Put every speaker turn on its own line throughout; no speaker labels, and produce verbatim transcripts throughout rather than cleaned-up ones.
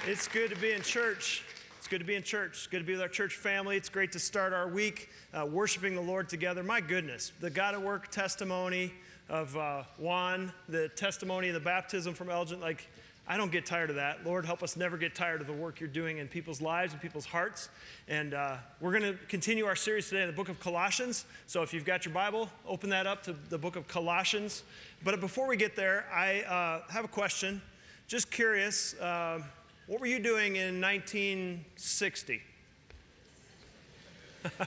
It's good to be in church. It's good to be in church. It's good to be with our church family. It's great to start our week uh, worshiping the Lord together. My goodness, the God at Work testimony of uh, Juan, the testimony of the baptism from Elgin, like, I don't get tired of that. Lord, help us never get tired of the work you're doing in people's lives and people's hearts. And uh, we're going to continue our series today in the book of Colossians. So if you've got your Bible, open that up to the book of Colossians. But before we get there, I uh, have a question. Just curious, uh, what were you doing in nineteen sixty? uh,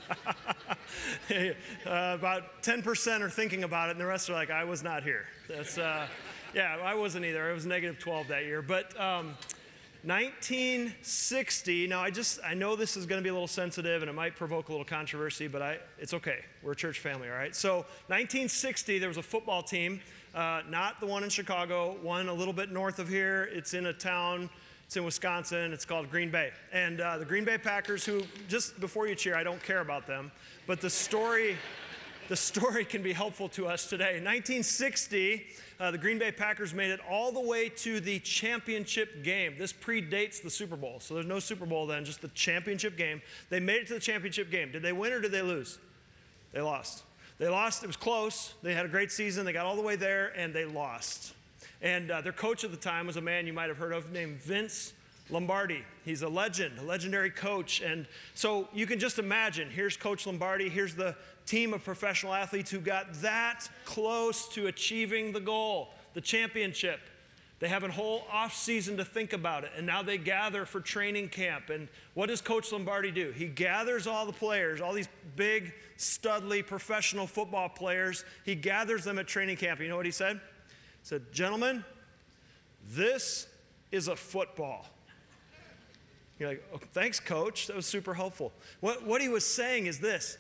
about ten percent are thinking about it, and the rest are like, I was not here. That's, uh, yeah, I wasn't either. It was negative twelve that year. But um, nineteen sixty, now I just, I know this is going to be a little sensitive, and it might provoke a little controversy, but I, it's okay. We're a church family, all right? So nineteen sixty, there was a football team, uh, not the one in Chicago, one a little bit north of here. It's in a town. It's in Wisconsin. It's called Green Bay. And uh, the Green Bay Packers, who, just before you cheer, I don't care about them, but the story, the story can be helpful to us today. In nineteen sixty, uh, the Green Bay Packers made it all the way to the championship game. This predates the Super Bowl, so there's no Super Bowl then, just the championship game. They made it to the championship game. Did they win or did they lose? They lost. They lost. It was close. They had a great season. They got all the way there, and they lost. And uh, their coach at the time was a man you might have heard of named Vince Lombardi. He's a legend, a legendary coach. And so you can just imagine, here's Coach Lombardi, here's the team of professional athletes who got that close to achieving the goal, the championship. They have a whole off season to think about it, and now they gather for training camp. And what does Coach Lombardi do? He gathers all the players, all these big, studly, professional football players. He gathers them at training camp. You know what he said? He said, gentlemen, this is a football. You're like, oh, thanks, Coach. That was super helpful. What, what he was saying is this.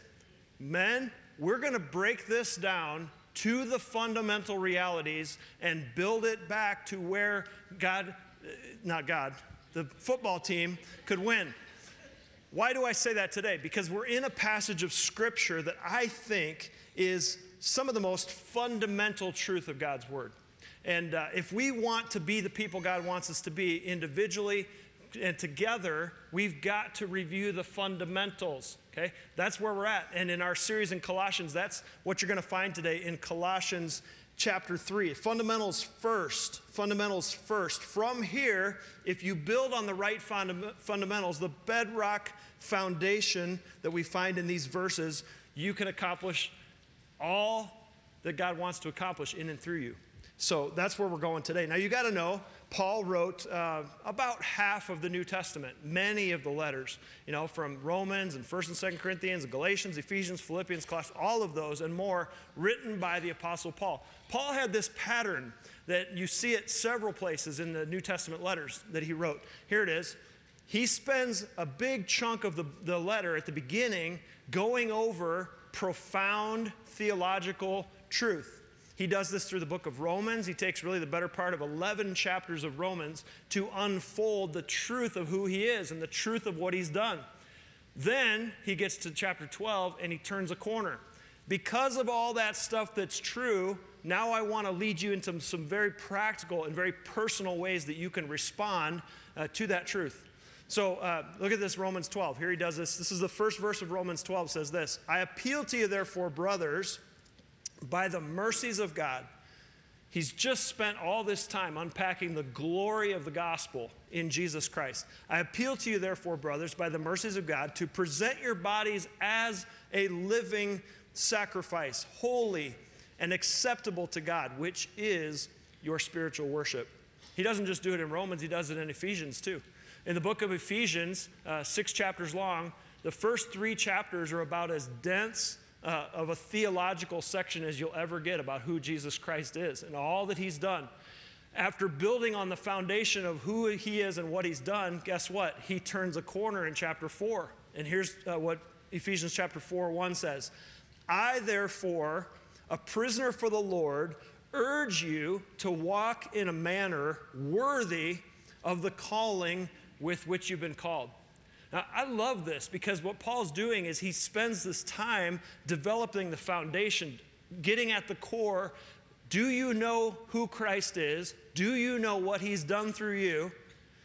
Men, we're going to break this down to the fundamental realities and build it back to where God, not God, the football team could win. Why do I say that today? Because we're in a passage of Scripture that I think is some of the most fundamental truth of God's Word. And uh, if we want to be the people God wants us to be individually and together, we've got to review the fundamentals, okay? That's where we're at. And in our series in Colossians, that's what you're going to find today in Colossians chapter three. Fundamentals first. Fundamentals first. From here, if you build on the right funda- fundamentals, the bedrock foundation that we find in these verses, you can accomplish all that God wants to accomplish in and through you. So that's where we're going today. Now, you got to know, Paul wrote uh, about half of the New Testament, many of the letters, you know, from Romans and First and Second Corinthians, Galatians, Ephesians, Philippians, Colossians, all of those and more written by the Apostle Paul. Paul had this pattern that you see it several places in the New Testament letters that he wrote. Here it is. He spends a big chunk of the, the letter at the beginning going over profound theological truth. He does this through the book of Romans. He takes really the better part of eleven chapters of Romans to unfold the truth of who he is and the truth of what he's done. Then he gets to chapter twelve and he turns a corner. Because of all that stuff that's true, now I want to lead you into some very practical and very personal ways that you can respond uh, to that truth. So uh, look at this, Romans twelve. Here he does this. This is the first verse of Romans twelve, says this. I appeal to you, therefore, brothers, by the mercies of God. He's just spent all this time unpacking the glory of the gospel in Jesus Christ. I appeal to you, therefore, brothers, by the mercies of God, to present your bodies as a living sacrifice, holy and acceptable to God, which is your spiritual worship. He doesn't just do it in Romans, he does it in Ephesians too. In the book of Ephesians, uh, six chapters long, the first three chapters are about as dense Uh, of a theological section as you'll ever get about who Jesus Christ is and all that he's done. After building on the foundation of who he is and what he's done, guess what? He turns a corner in chapter four. And here's uh, what Ephesians chapter four, one says. I, therefore, a prisoner for the Lord, urge you to walk in a manner worthy of the calling with which you've been called. Now, I love this because what Paul's doing is he spends this time developing the foundation, getting at the core. Do you know who Christ is? Do you know what he's done through you?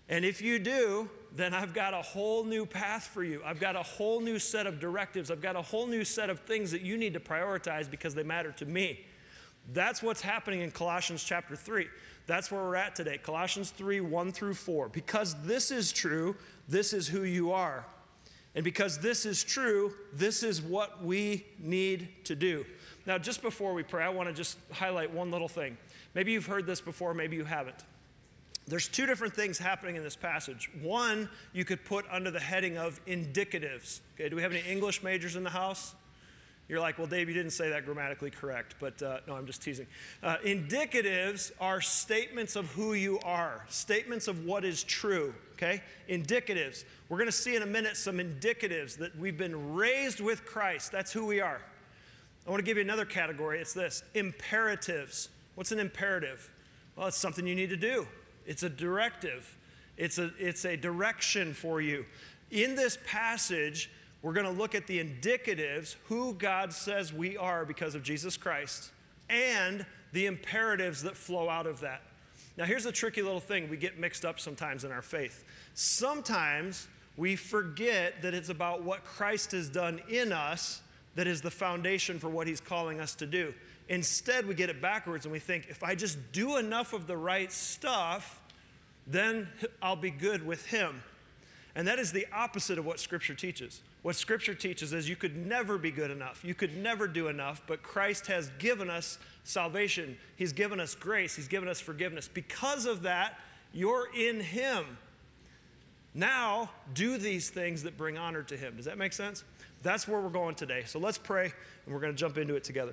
And if you do, then I've got a whole new path for you. I've got a whole new set of directives. I've got a whole new set of things that you need to prioritize because they matter to me. That's what's happening in Colossians chapter three. That's where we're at today. Colossians three, one through four. Because this is true, this is who you are. And because this is true, this is what we need to do. Now, just before we pray, I want to just highlight one little thing. Maybe you've heard this before, maybe you haven't. There's two different things happening in this passage. One, you could put under the heading of indicatives. Okay, do we have any English majors in the house? You're like, well, Dave, you didn't say that grammatically correct, but uh, no, I'm just teasing. Uh, indicatives are statements of who you are, statements of what is true, okay? Indicatives. We're going to see in a minute some indicatives that we've been raised with Christ. That's who we are. I want to give you another category. It's this, imperatives. What's an imperative? Well, it's something you need to do. It's a directive. It's a, it's a direction for you. In this passage, we're going to look at the indicatives, who God says we are because of Jesus Christ, and the imperatives that flow out of that. Now, here's a tricky little thing we get mixed up sometimes in our faith. Sometimes we forget that it's about what Christ has done in us that is the foundation for what he's calling us to do. Instead, we get it backwards and we think, if I just do enough of the right stuff, then I'll be good with him. And that is the opposite of what Scripture teaches. What Scripture teaches is you could never be good enough. You could never do enough, but Christ has given us salvation. He's given us grace. He's given us forgiveness. Because of that, you're in him. Now, do these things that bring honor to him. Does that make sense? That's where we're going today. So let's pray, and we're going to jump into it together.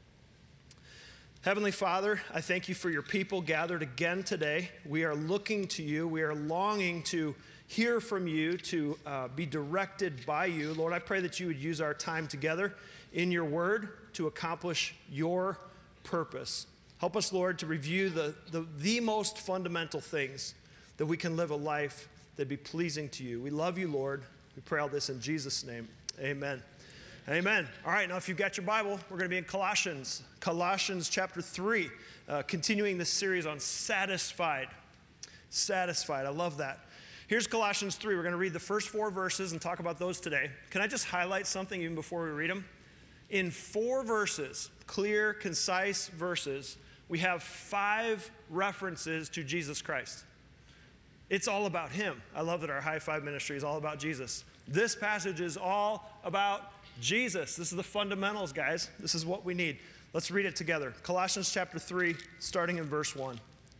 Heavenly Father, I thank you for your people gathered again today. We are looking to you. We are longing to hear from you, to uh, be directed by you. Lord, I pray that you would use our time together in your word to accomplish your purpose. Help us, Lord, to review the, the, the most fundamental things that we can live a life that'd be pleasing to you. We love you, Lord. We pray all this in Jesus' name. Amen. Amen. All right, now if you've got your Bible, we're going to be in Colossians. Colossians chapter three, uh, continuing this series on satisfied. Satisfied. I love that. Here's Colossians three. We're going to read the first four verses and talk about those today. Can I just highlight something even before we read them? In four verses, clear, concise verses, we have five references to Jesus Christ. It's all about him. I love that our high five ministry is all about Jesus. This passage is all about Jesus. This is the fundamentals, guys. This is what we need. Let's read it together. Colossians chapter three, starting in verse one.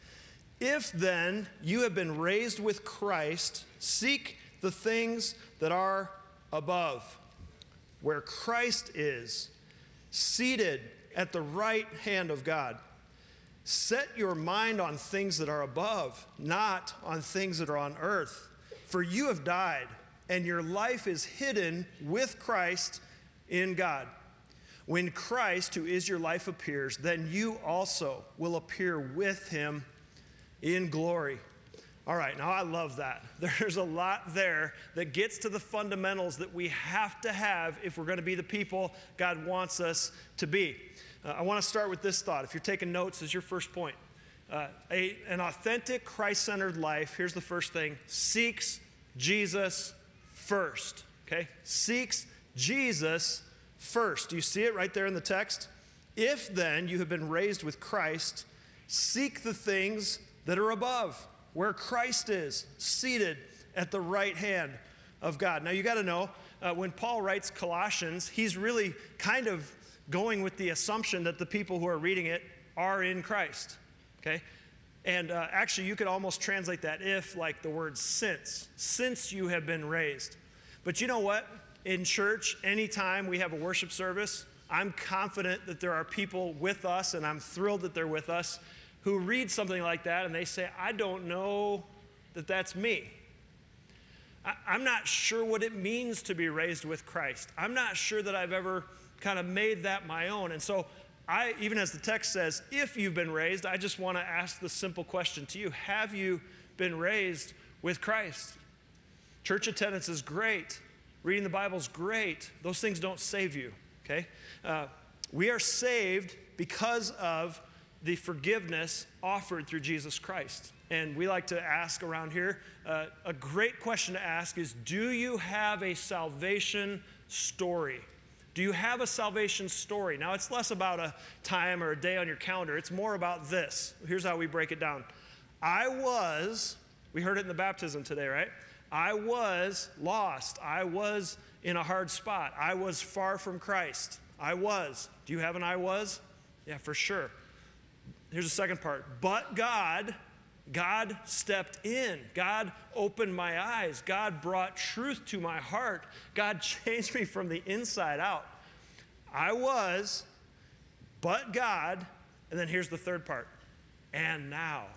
If then you have been raised with Christ, seek the things that are above, where Christ is, seated at the right hand of God. Set your mind on things that are above, not on things that are on earth. For you have died, and your life is hidden with Christ in God. When Christ, who is your life, appears, then you also will appear with him in glory. All right, now I love that. There's a lot there that gets to the fundamentals that we have to have if we're going to be the people God wants us to be. Uh, I want to start with this thought. If you're taking notes, as your first point. Uh, a, an authentic, Christ-centered life, here's the first thing, seeks Jesus first. Okay? Seeks Jesus first. Do you see it right there in the text? If then you have been raised with Christ, seek the things that are above, where Christ is, seated at the right hand of God. Now you got to know, uh, when Paul writes Colossians, he's really kind of going with the assumption that the people who are reading it are in Christ. Okay? And uh, actually, you could almost translate that if like the word since. Since you have been raised. But you know what? In church, anytime we have a worship service, I'm confident that there are people with us, and I'm thrilled that they're with us, who read something like that and they say, I don't know that that's me. I, I'm not sure what it means to be raised with Christ. I'm not sure that I've ever kind of made that my own. And so I, even as the text says, if you've been raised, I just want to ask the simple question to you. Have you been raised with Christ? Church attendance is great. Reading the Bible is great. Those things don't save you, okay? Uh, we are saved because of the forgiveness offered through Jesus Christ. And we like to ask around here, uh, a great question to ask is, do you have a salvation story? Do you have a salvation story? Now, it's less about a time or a day on your calendar. It's more about this. Here's how we break it down. I was, we heard it in the baptism today, right? I was lost. I was in a hard spot. I was far from Christ. I was. Do you have an I was? Yeah, for sure. Here's the second part. But God, God stepped in. God opened my eyes. God brought truth to my heart. God changed me from the inside out. I was, but God, and then here's the third part. And now,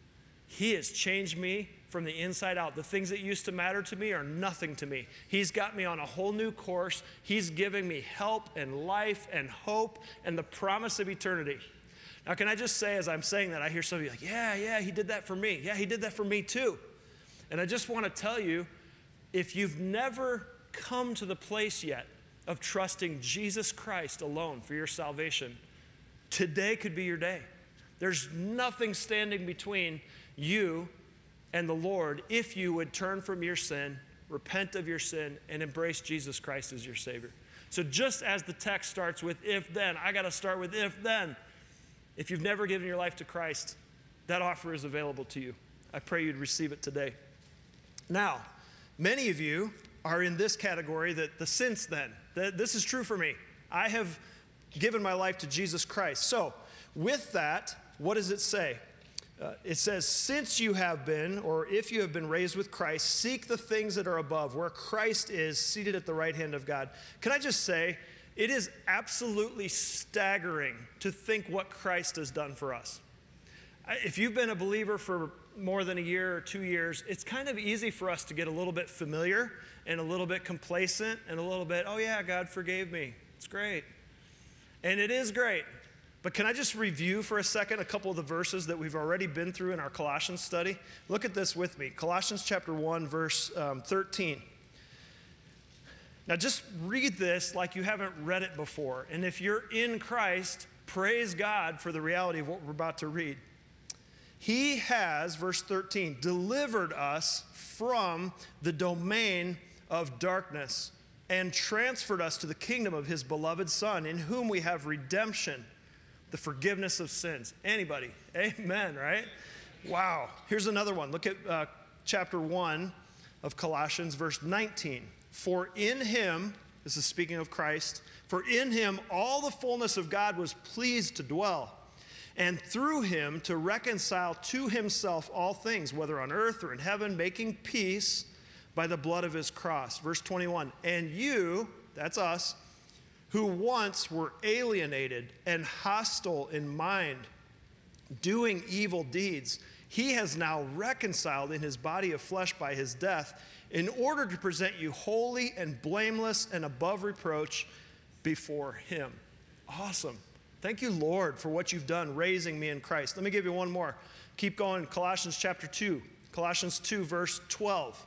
He has changed me from the inside out. The things that used to matter to me are nothing to me. He's got me on a whole new course. He's giving me help and life and hope and the promise of eternity. Now, can I just say, as I'm saying that, I hear some of you like, yeah, yeah, He did that for me. Yeah, He did that for me too. And I just want to tell you, if you've never come to the place yet of trusting Jesus Christ alone for your salvation, today could be your day. There's nothing standing between you and the Lord if you would turn from your sin, repent of your sin, and embrace Jesus Christ as your Savior. So just as the text starts with if then, I got to start with if then. If you've never given your life to Christ, that offer is available to you. I pray you'd receive it today. Now, many of you are in this category, that the since then. That this is true for me. I have given my life to Jesus Christ. So, with that, what does it say? Uh, it says, since you have been, or if you have been raised with Christ, seek the things that are above, where Christ is seated at the right hand of God. Can I just say, it is absolutely staggering to think what Christ has done for us. If you've been a believer for more than a year or two years, it's kind of easy for us to get a little bit familiar and a little bit complacent and a little bit, oh yeah, God forgave me. It's great. And it is great. But can I just review for a second a couple of the verses that we've already been through in our Colossians study? Look at this with me. Colossians chapter one, verse um, thirteen. Now just read this like you haven't read it before. And if you're in Christ, praise God for the reality of what we're about to read. He has, verse thirteen, delivered us from the domain of darkness and transferred us to the kingdom of His beloved Son, in whom we have redemption, the forgiveness of sins. Anybody? Amen, right? Wow. Here's another one. Look at uh, chapter one of Colossians, verse nineteen. For in Him, this is speaking of Christ, for in Him all the fullness of God was pleased to dwell, and through Him to reconcile to Himself all things, whether on earth or in heaven, making peace by the blood of His cross. Verse twenty-one, and you, that's us, who once were alienated and hostile in mind, doing evil deeds, He has now reconciled in His body of flesh by His death, in order to present you holy and blameless and above reproach before Him. Awesome. Thank you, Lord, for what you've done, raising me in Christ. Let me give you one more. Keep going. Colossians chapter two. Colossians two, verse twelve.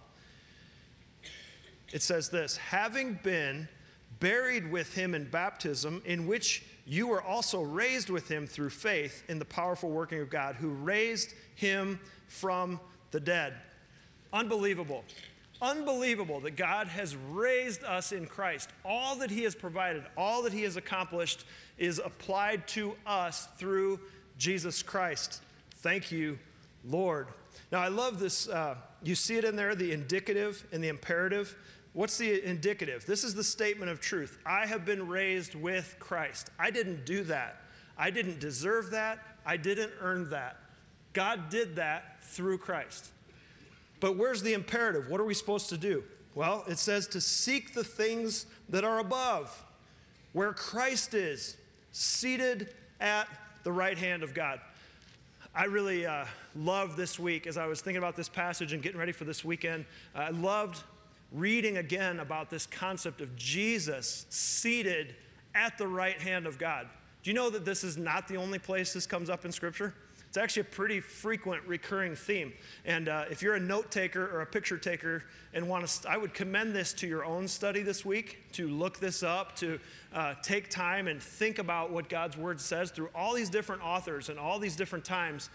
It says this, having been buried with Him in baptism, in which you were also raised with Him through faith in the powerful working of God, who raised Him from the dead. Unbelievable. Unbelievable that God has raised us in Christ. All that He has provided, all that He has accomplished is applied to us through Jesus Christ. Thank you, Lord. Now, I love this. Uh, you see it in there, the indicative and the imperative. What's the indicative? This is the statement of truth. I have been raised with Christ. I didn't do that. I didn't deserve that. I didn't earn that. God did that through Christ. But where's the imperative? What are we supposed to do? Well, it says to seek the things that are above, where Christ is, seated at the right hand of God. I really uh, loved this week, as I was thinking about this passage and getting ready for this weekend, I loved reading again about this concept of Jesus seated at the right hand of God. Do you know that this is not the only place this comes up in Scripture? It's actually a pretty frequent recurring theme. And uh, if you're a note taker or a picture taker and want to, I would commend this to your own study this week, to look this up, to uh, take time and think about what God's Word says through all these different authors and all these different times.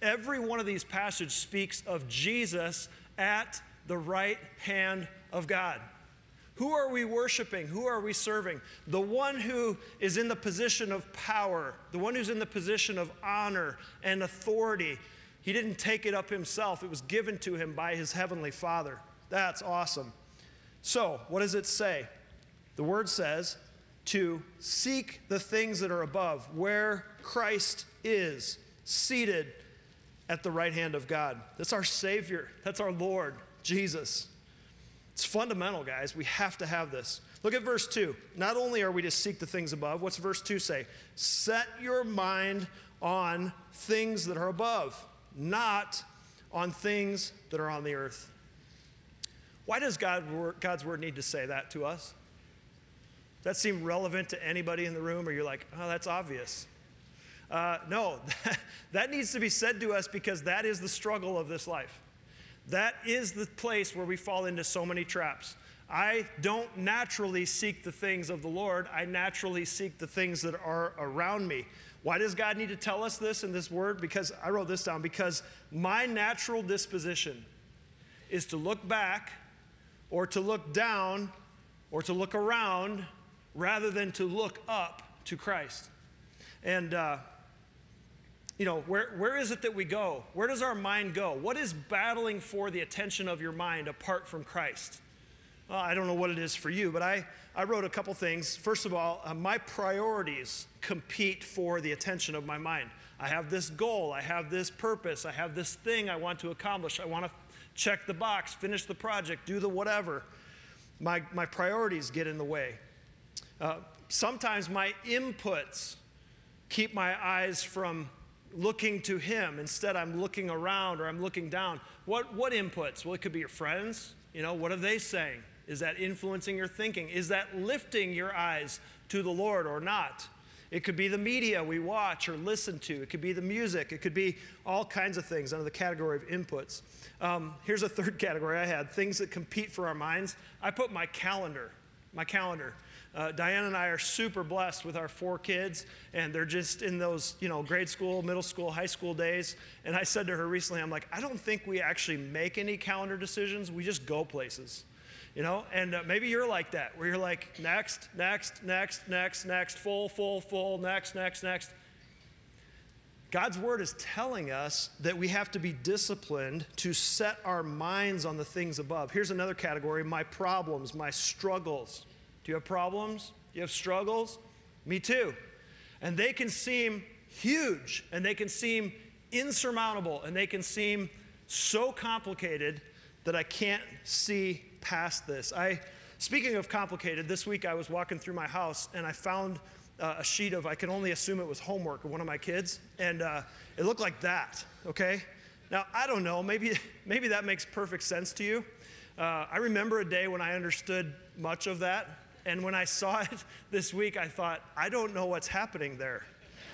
Every one of these passages speaks of Jesus at the right hand of God. Who are we worshiping? Who are we serving? The one who is in the position of power, the one who's in the position of honor and authority. He didn't take it up himself. It was given to him by his heavenly Father. That's awesome. So, what does it say? The word says to seek the things that are above, where Christ is, seated at the right hand of God. That's our Savior. That's our Lord, Jesus. It's fundamental, guys. We have to have this. Look at verse two. Not only are we to seek the things above, what's verse two say? Set your mind on things that are above, not on things that are on the earth. Why does God, God's word need to say that to us? Does that seem relevant to anybody in the room, or you're like, oh, that's obvious? Uh, no, that needs to be said to us because that is the struggle of this life. That is the place where we fall into so many traps. I don't naturally seek the things of the Lord. I naturally seek the things that are around me. Why does God need to tell us this in this word? Because I wrote this down. Because my natural disposition is to look back or to look down or to look around rather than to look up to Christ. And, uh, you know, where, where is it that we go? Where does our mind go? What is battling for the attention of your mind apart from Christ? Well, I don't know what it is for you, but I, I wrote a couple things. First of all, uh, my priorities compete for the attention of my mind. I have this goal. I have this purpose. I have this thing I want to accomplish. I want to check the box, finish the project, do the whatever. My, my priorities get in the way. Uh, sometimes my inputs keep my eyes from looking to him. Instead, I'm looking around or I'm looking down. What, what inputs? Well, it could be your friends. You know, what are they saying? Is that influencing your thinking? Is that lifting your eyes to the Lord or not? It could be the media we watch or listen to. It could be the music. It could be all kinds of things under the category of inputs. Um, here's a third category I had, things that compete for our minds. I put my calendar, my calendar. Uh, Diane and I are super blessed with our four kids, and they're just in those, you know, grade school, middle school, high school days. And I said to her recently, I'm like, I don't think we actually make any calendar decisions. We just go places, you know? And uh, maybe you're like that, where you're like, next, next, next, next, next, full, full, full, next, next, next. God's word is telling us that we have to be disciplined to set our minds on the things above. Here's another category, my problems, my struggles. Do you have problems? Do you have struggles? Me too. And they can seem huge, and they can seem insurmountable, and they can seem so complicated that I can't see past this. I, speaking of complicated, this week I was walking through my house, and I found uh, a sheet of, I can only assume it was homework of one of my kids, and uh, it looked like that, okay? Now, I don't know, maybe, maybe that makes perfect sense to you. Uh, I remember a day when I understood much of that. And when I saw it this week, I thought, I don't know what's happening there.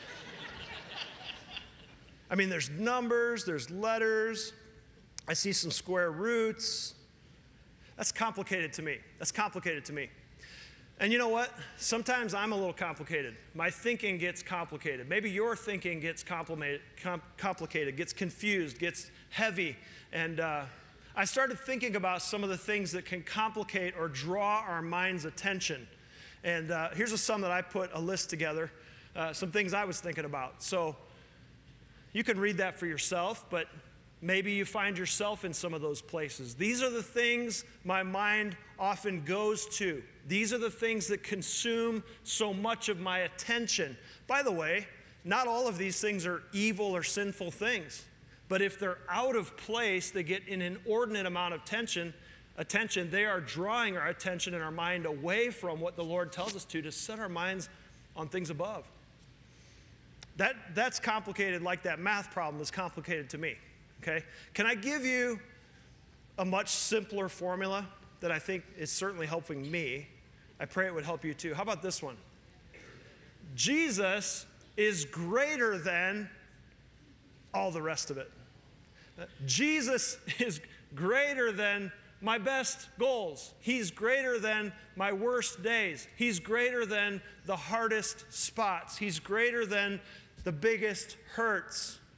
I mean, there's numbers, there's letters. I see some square roots. That's complicated to me. That's complicated to me. And you know what? Sometimes I'm a little complicated. My thinking gets complicated. Maybe your thinking gets complicated, com complicated gets confused, gets heavy. And uh, I started thinking about some of the things that can complicate or draw our mind's attention. And uh, here's a sum that I put a list together, uh, some things I was thinking about. So you can read that for yourself, but maybe you find yourself in some of those places. These are the things my mind often goes to. These are the things that consume so much of my attention. By the way, not all of these things are evil or sinful things. But if they're out of place, they get an inordinate amount of tension, attention. They are drawing our attention and our mind away from what the Lord tells us to, to set our minds on things above. That, that's complicated, like that math problem is complicated to me, okay? Can I give you a much simpler formula that I think is certainly helping me? I pray it would help you too. How about this one? Jesus is greater than all the rest of it. Jesus is greater than my best goals. He's greater than my worst days. He's greater than the hardest spots. He's greater than the biggest hurts.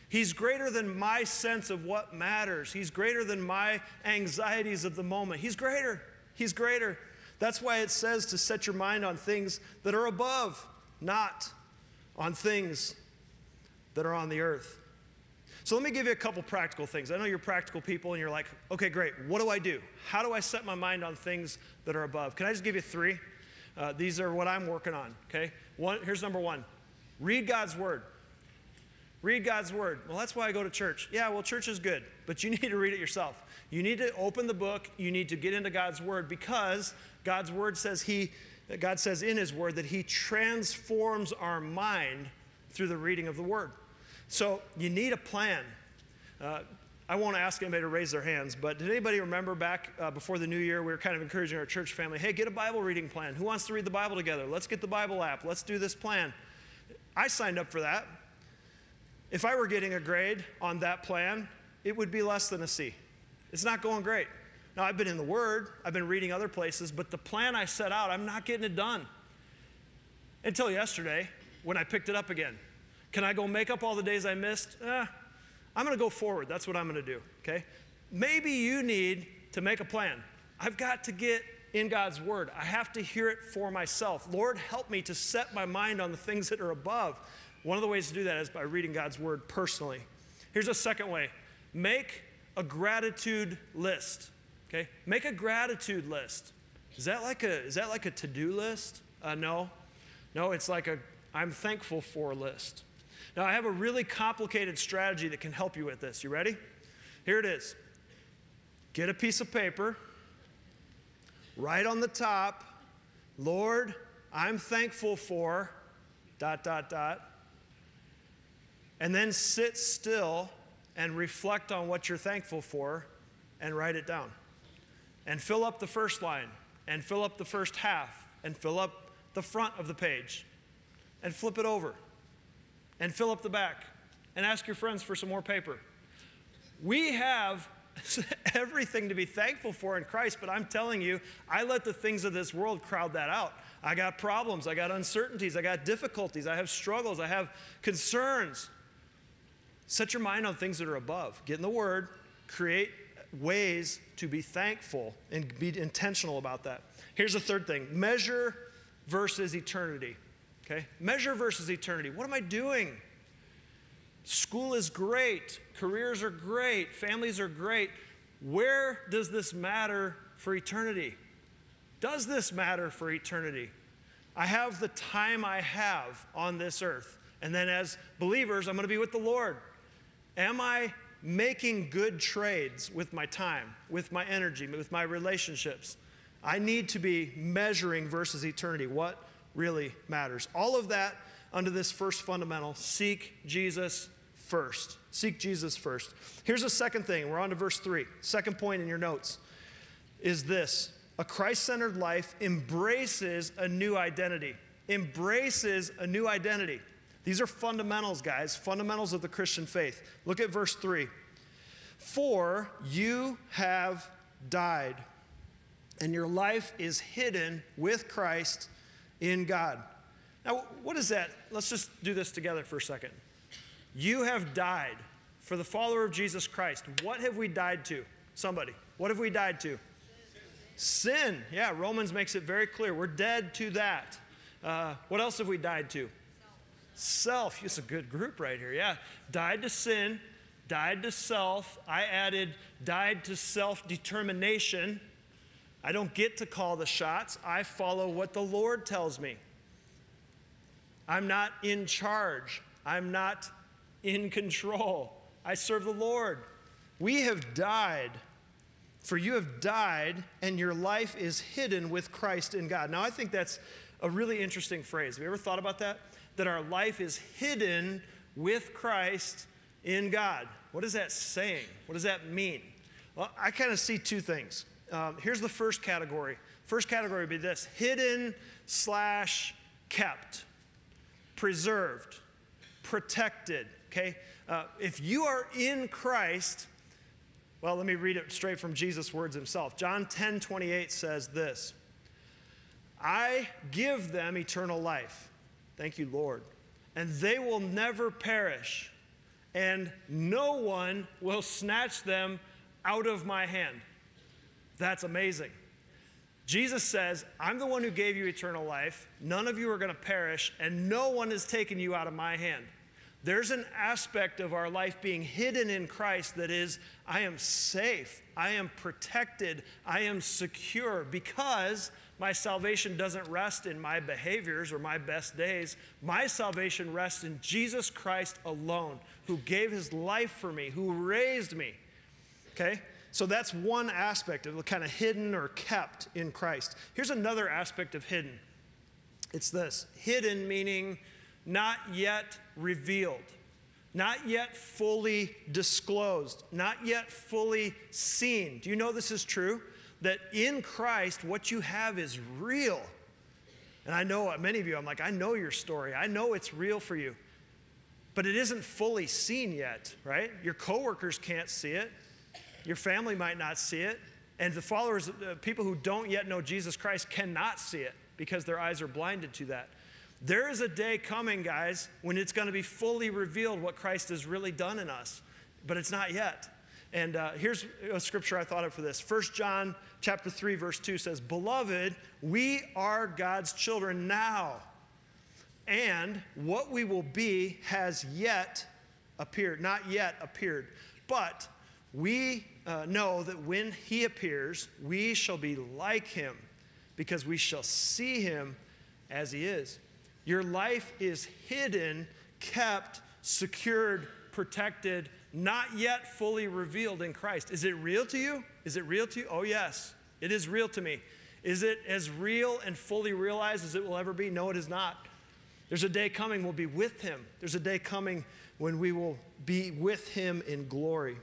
He's greater than my sense of what matters. He's greater than my anxieties of the moment. He's greater. He's greater. That's why it says to set your mind on things that are above, not on things that are on the earth. So let me give you a couple practical things. I know you're practical people and you're like, okay, great. What do I do? How do I set my mind on things that are above? Can I just give you three? Uh, these are what I'm working on, okay? One, here's number one. Read God's word. Read God's word. Well, that's why I go to church. Yeah, well, church is good, but you need to read it yourself. You need to open the book. You need to get into God's word because God's word says he, God says in his word that he transforms our mind through the reading of the word. So you need a plan. Uh, I won't ask anybody to raise their hands, but did anybody remember back uh, before the new year, we were kind of encouraging our church family, hey, get a Bible reading plan. Who wants to read the Bible together? Let's get the Bible app. Let's do this plan. I signed up for that. If I were getting a grade on that plan, it would be less than a C. It's not going great. Now, I've been in the Word. I've been reading other places, but the plan I set out, I'm not getting it done. Until yesterday, when I picked it up again. Can I go make up all the days I missed? Eh, I'm going to go forward. That's what I'm going to do, okay? Maybe you need to make a plan. I've got to get in God's Word. I have to hear it for myself. Lord, help me to set my mind on the things that are above. One of the ways to do that is by reading God's Word personally. Here's a second way. Make a gratitude list, okay? Make a gratitude list. Is that like a, is that like a to-do list? Uh, no. No, it's like a I'm thankful for list. Now, I have a really complicated strategy that can help you with this. You ready? Here it is. Get a piece of paper. Write on the top, Lord, I'm thankful for, dot, dot, dot. And then sit still and reflect on what you're thankful for and write it down. And fill up the first line, and fill up the first half, and fill up the front of the page, and flip it over. And fill up the back, and ask your friends for some more paper. We have everything to be thankful for in Christ, but I'm telling you, I let the things of this world crowd that out. I got problems, I got uncertainties, I got difficulties, I have struggles, I have concerns. Set your mind on things that are above. Get in the Word, create ways to be thankful, and be intentional about that. Here's the third thing, measure versus eternity. Okay? Measure versus eternity. What am I doing? School is great. Careers are great. Families are great. Where does this matter for eternity? Does this matter for eternity? I have the time I have on this earth. And then as believers, I'm going to be with the Lord. Am I making good trades with my time, with my energy, with my relationships? I need to be measuring versus eternity. What really matters. All of that under this first fundamental, seek Jesus first. Seek Jesus first. Here's a second thing. We're on to verse three. Second point in your notes is this. A Christ-centered life embraces a new identity. Embraces a new identity. These are fundamentals, guys. Fundamentals of the Christian faith. Look at verse three. For you have died, and your life is hidden with Christ in God. Now, what is that? Let's just do this together for a second. You have died for the follower of Jesus Christ. What have we died to? Somebody. What have we died to? Sin. Sin. Yeah, Romans makes it very clear. We're dead to that. Uh, what else have we died to? Self. Self. It's a good group right here. Yeah. Died to sin. Died to self. I added died to self-determination. I don't get to call the shots. I follow what the Lord tells me. I'm not in charge. I'm not in control. I serve the Lord. We have died, for you have died, and your life is hidden with Christ in God. Now, I think that's a really interesting phrase. Have you ever thought about that? That our life is hidden with Christ in God. What is that saying? What does that mean? Well, I kind of see two things. Um, here's the first category. First category would be this: hidden slash kept, preserved, protected, okay? Uh, if you are in Christ, well, let me read it straight from Jesus' words himself. John ten twenty-eight says this: I give them eternal life. Thank you, Lord. And they will never perish, and no one will snatch them out of my hand. That's amazing. Jesus says, I'm the one who gave you eternal life. None of you are going to perish, and no one is taking you out of my hand. There's an aspect of our life being hidden in Christ that is, I am safe, I am protected, I am secure, because my salvation doesn't rest in my behaviors or my best days. My salvation rests in Jesus Christ alone, who gave his life for me, who raised me. Okay? So that's one aspect of kind of hidden or kept in Christ. Here's another aspect of hidden. It's this. Hidden meaning not yet revealed, not yet fully disclosed, not yet fully seen. Do you know this is true? That in Christ, what you have is real. And I know many of you, I'm like, I know your story. I know it's real for you. But it isn't fully seen yet, right? Your coworkers can't see it. Your family might not see it. And the followers, uh, people who don't yet know Jesus Christ cannot see it because their eyes are blinded to that. There is a day coming, guys, when it's going to be fully revealed what Christ has really done in us. But it's not yet. And uh, here's a scripture I thought of for this. First John chapter three, verse two says, Beloved, we are God's children now, and what we will be has yet appeared, not yet appeared. But we uh, know that when he appears, we shall be like him, because we shall see him as he is. Your life is hidden, kept, secured, protected, not yet fully revealed in Christ. Is it real to you? Is it real to you? Oh, yes. It is real to me. Is it as real and fully realized as it will ever be? No, it is not. There's a day coming we'll be with him. There's a day coming when we will be with him in glory.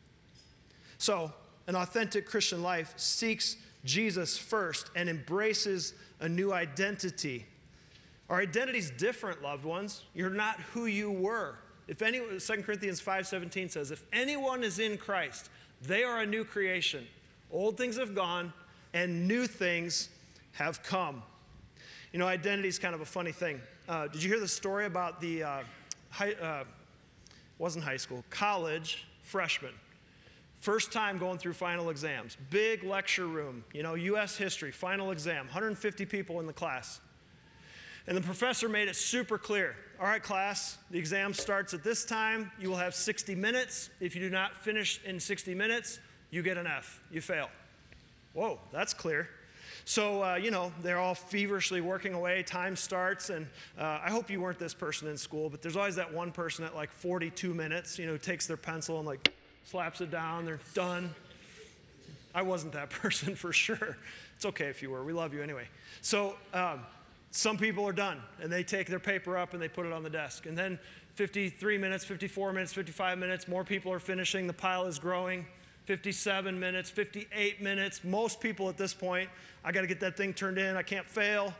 So, an authentic Christian life seeks Jesus first and embraces a new identity. Our identity is different, loved ones. You're not who you were. If any, Second Corinthians five seventeen says, if anyone is in Christ, they are a new creation. Old things have gone, and new things have come. You know, identity is kind of a funny thing. Uh, did you hear the story about the, uh, high, uh, wasn't high school, college freshman? First time going through final exams. Big lecture room, you know, U S history, final exam, one hundred fifty people in the class. And the professor made it super clear. All right, class, the exam starts at this time. You will have sixty minutes. If you do not finish in sixty minutes, you get an F. You fail. Whoa, that's clear. So, uh, you know, they're all feverishly working away. Time starts, and uh, I hope you weren't this person in school, but there's always that one person at like forty-two minutes, you know, who takes their pencil and like slaps it down. They're done. I wasn't that person for sure. It's okay if you were. We love you anyway. So, um, some people are done, and they take their paper up and they put it on the desk. And then fifty-three minutes, fifty-four minutes, fifty-five minutes, more people are finishing. The pile is growing. fifty-seven minutes, fifty-eight minutes. Most people at this point, I got to get that thing turned in. I can't fail.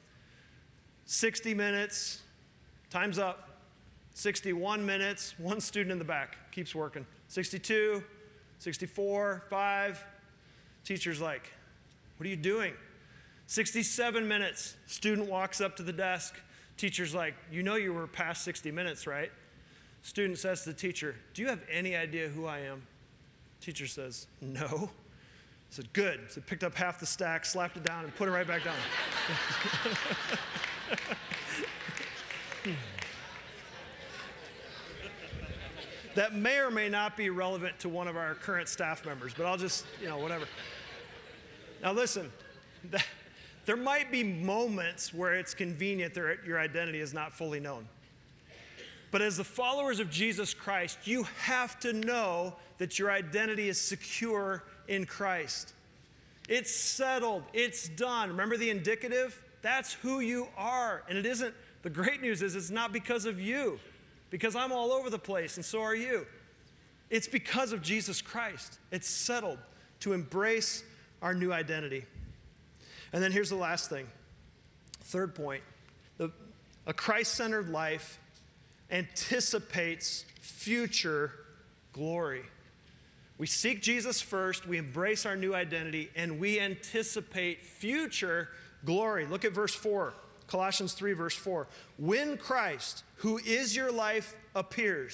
sixty minutes. Time's up. sixty-one minutes. One student in the back keeps working. sixty-two, sixty-four, five. Teacher's like, what are you doing? sixty-seven minutes, student walks up to the desk. Teacher's like, you know you were past sixty minutes, right? Student says to the teacher, do you have any idea who I am? Teacher says, no. I said, good. So picked up half the stack, slapped it down, and put it right back down. That may or may not be relevant to one of our current staff members, but I'll just, you know, whatever. Now listen, that, there might be moments where it's convenient that your identity is not fully known. But as the followers of Jesus Christ, you have to know that your identity is secure in Christ. It's settled. It's done. Remember the indicative? That's who you are. And it isn't, the great news is it's not because of you, because I'm all over the place and so are you. It's because of Jesus Christ. It's settled to embrace our new identity. And then here's the last thing. Third point. The, a Christ-centered life anticipates future glory. We seek Jesus first, we embrace our new identity, and we anticipate future glory. Look at verse four, Colossians three, verse four. When Christ, who is your life, appears,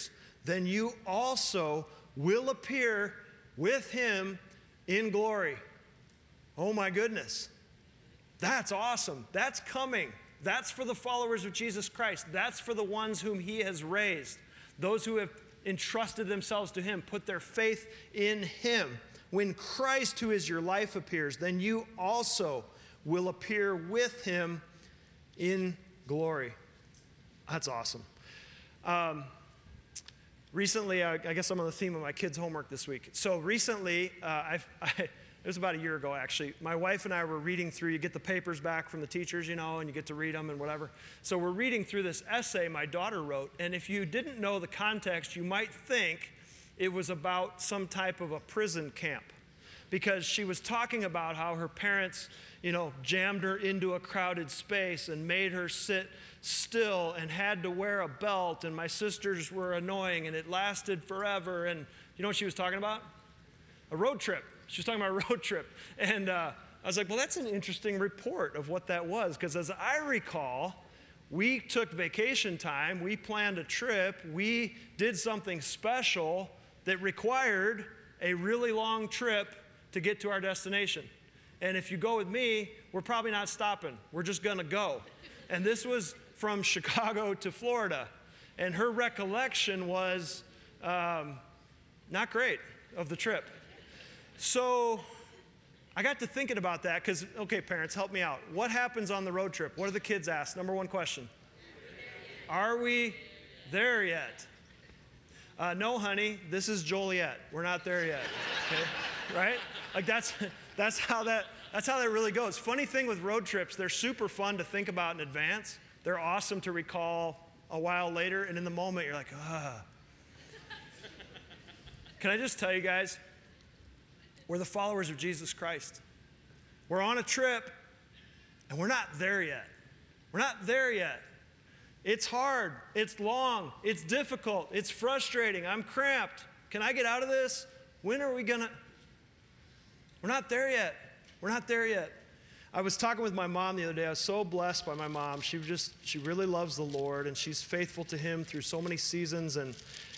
then you also will appear with him in glory. Oh my goodness. That's awesome. That's coming. That's for the followers of Jesus Christ. That's for the ones whom he has raised. Those who have entrusted themselves to him, put their faith in him. When Christ, who is your life, appears, then you also will appear with him in glory. That's awesome. Um, recently, I, I guess I'm on the theme of my kids' homework this week. So recently, uh, I've, I, it was about a year ago, actually. My wife and I were reading through, you get the papers back from the teachers, you know, and you get to read them and whatever. So we're reading through this essay my daughter wrote, and if you didn't know the context, you might think it was about some type of a prison camp, because she was talking about how her parents, you know, jammed her into a crowded space and made her sit still and had to wear a belt, and my sisters were annoying, and it lasted forever. And you know what she was talking about? A road trip. She was talking about a road trip. And uh, I was like, well, that's an interesting report of what that was, because as I recall, we took vacation time, we planned a trip, we did something special that required a really long trip to get to our destination. And if you go with me, we're probably not stopping. We're just going to go. And this was from Chicago to Florida. And her recollection was um, not great of the trip. So I got to thinking about that because, okay, parents, help me out. What happens on the road trip? What do the kids ask? Number one question. Are we there yet? Uh, no, honey, this is Joliet. We're not there yet. Okay? Right? Like that's that's how that that's how that really goes. Funny thing with road trips, they're super fun to think about in advance. They're awesome to recall a while later, and in the moment you're like, ah. Can I just tell you guys, we're the followers of Jesus Christ. We're on a trip, and we're not there yet. We're not there yet. It's hard. It's long. It's difficult. It's frustrating. I'm cramped. Can I get out of this? When are we gonna? We're not there yet. We're not there yet. I was talking with my mom the other day. I was so blessed by my mom. She just, she really loves the Lord, and she's faithful to him through so many seasons. And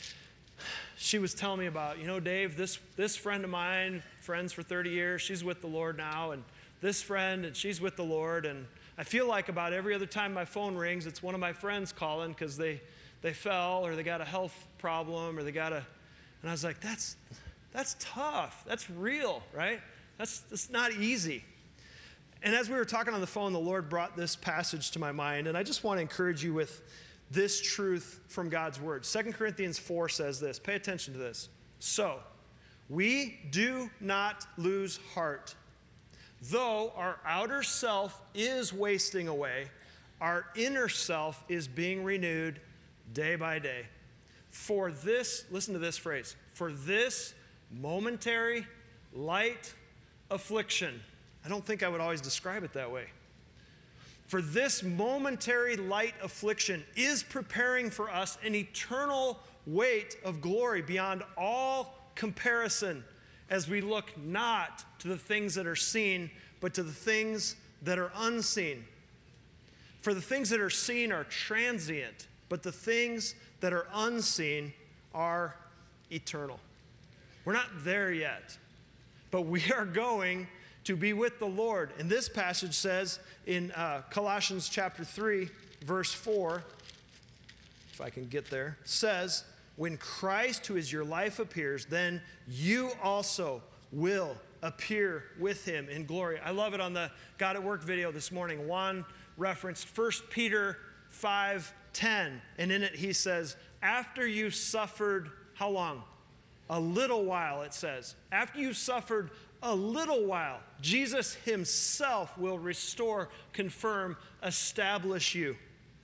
she was telling me about, you know, Dave, this, this friend of mine, friends for thirty years, she's with the Lord now, and this friend, and she's with the Lord. And I feel like about every other time my phone rings, it's one of my friends calling because they, they fell or they got a health problem or they got a, and I was like, that's, that's tough. That's real, right? That's, that's not easy. And as we were talking on the phone, the Lord brought this passage to my mind, and I just want to encourage you with this truth from God's word. Second Corinthians four says this. Pay attention to this. So, we do not lose heart. Though our outer self is wasting away, our inner self is being renewed day by day. For this, listen to this phrase, for this momentary light affliction. I don't think I would always describe it that way. For this momentary light affliction is preparing for us an eternal weight of glory beyond all comparison, as we look not to the things that are seen, but to the things that are unseen. For the things that are seen are transient, but the things that are unseen are eternal. We're not there yet, but we are going to be with the Lord. And this passage says in uh, Colossians chapter three, verse four, if I can get there, says, when Christ, who is your life, appears, then you also will appear with him in glory. I love it on the God at Work video this morning. Juan referenced First Peter five ten, and in it he says, after you suffered, how long? A little while, it says. After you've suffered a little while, Jesus himself will restore, confirm, establish you.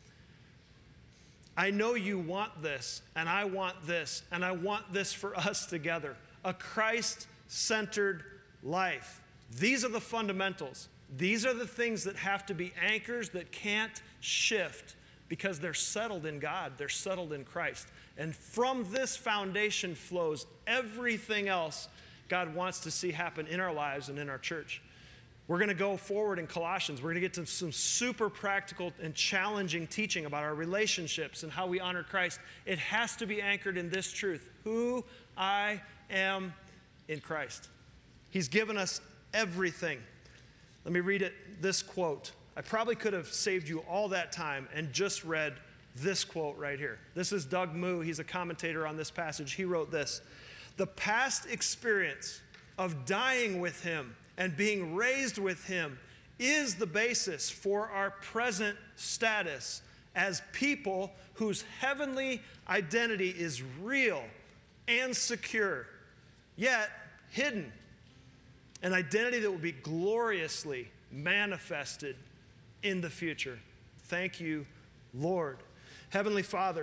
I know you want this, and I want this, and I want this for us together. A Christ-centered life. These are the fundamentals. These are the things that have to be anchors that can't shift because they're settled in God. They're settled in Christ. And from this foundation flows everything else God wants to see happen in our lives and in our church. We're going to go forward in Colossians. We're going to get to some super practical and challenging teaching about our relationships and how we honor Christ. It has to be anchored in this truth: who I am in Christ. He's given us everything. Let me read it, this quote. I probably could have saved you all that time and just read this quote right here. This is Doug Moo. He's a commentator on this passage. He wrote this: "The past experience of dying with him and being raised with him is the basis for our present status as people whose heavenly identity is real and secure, yet hidden. An identity that will be gloriously manifested in the future." Thank you, Lord. Heavenly Father,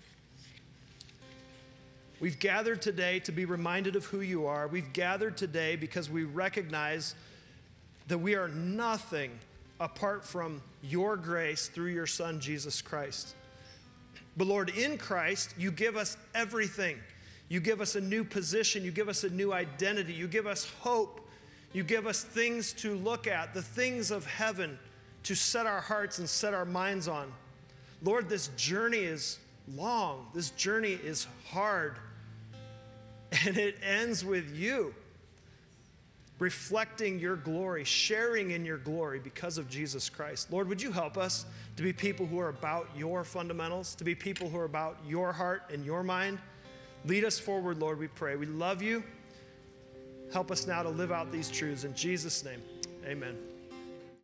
we've gathered today to be reminded of who you are. We've gathered today because we recognize that we are nothing apart from your grace through your Son, Jesus Christ. But Lord, in Christ, you give us everything. You give us a new position. You give us a new identity. You give us hope. You give us things to look at, the things of heaven to set our hearts and set our minds on. Lord, this journey is long. This journey is hard. And it ends with you reflecting your glory, sharing in your glory because of Jesus Christ. Lord, would you help us to be people who are about your fundamentals, to be people who are about your heart and your mind? Lead us forward, Lord, we pray. We love you. Help us now to live out these truths. In Jesus' name, amen.